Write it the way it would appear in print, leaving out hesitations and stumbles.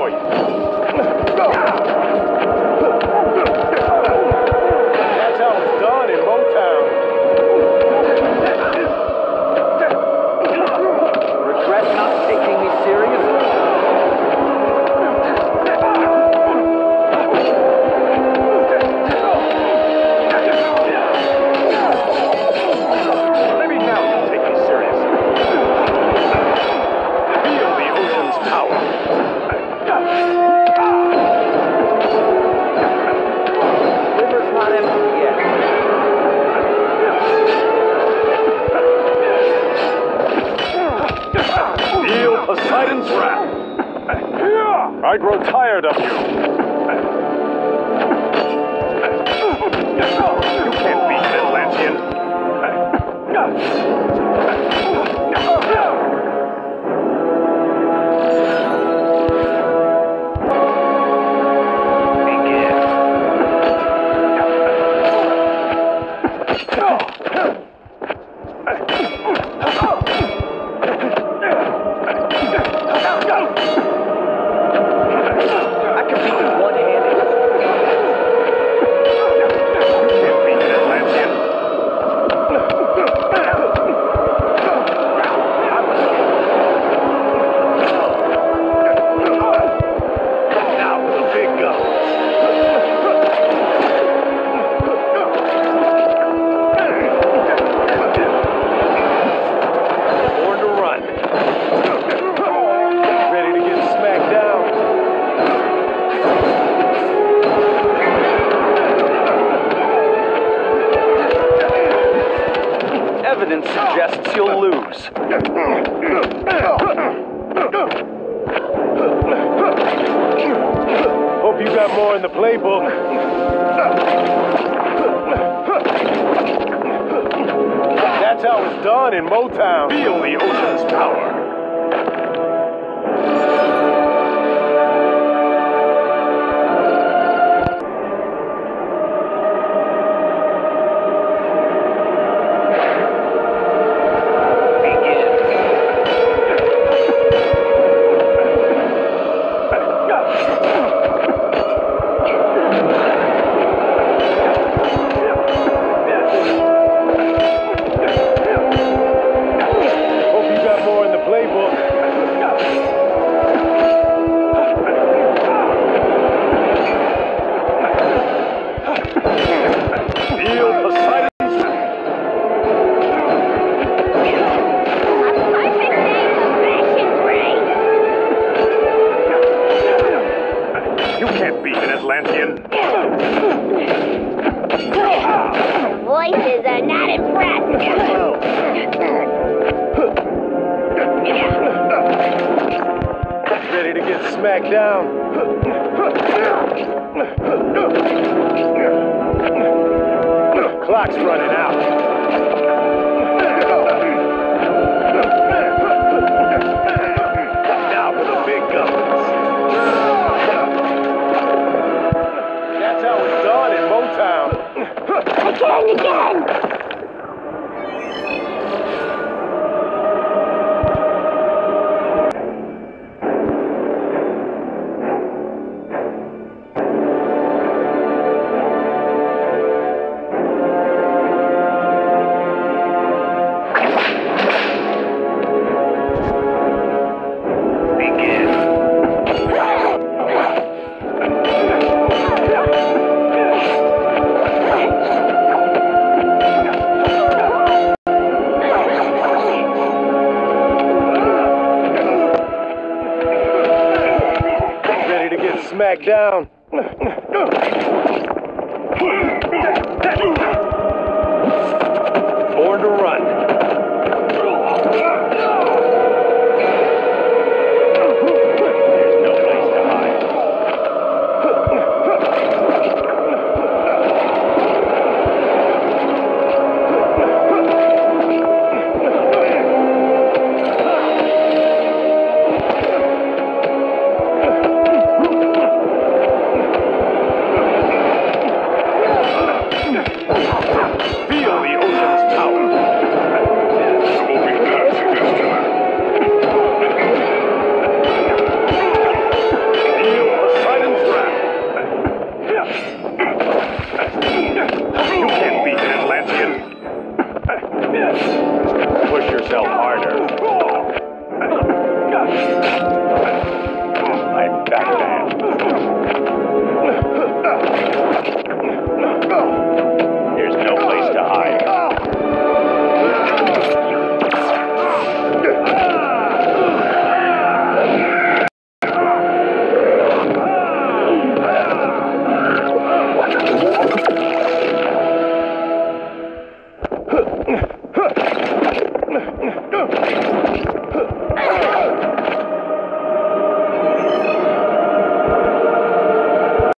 point. That's how it's done in Motown. Regret not taking me seriously? Maybe now you'll take me seriously. Feel the ocean's power. River's not empty yet. Feel Poseidon's wrath. I grow tired of you. You can't beat an Atlantean. I can beat you one-handed. You can't beat an Atlantean. Now for the big guns. Born to run. Ready to get smacked down. Evidence suggests you'll lose. Hope you got more in the playbook. That's how it's done in Motown. Feel the ocean's power. Hope you got more in the playbook. Feel Poseidon's wrath. Perfect day for fashion break. You can't beat an Atlantean. Voices are not impressed. Ready to get smacked down. Clock's running out. Now for the big guns. That's how it's done in Motown. Again. Ready to get smacked down. Born to run. There's no place to hide.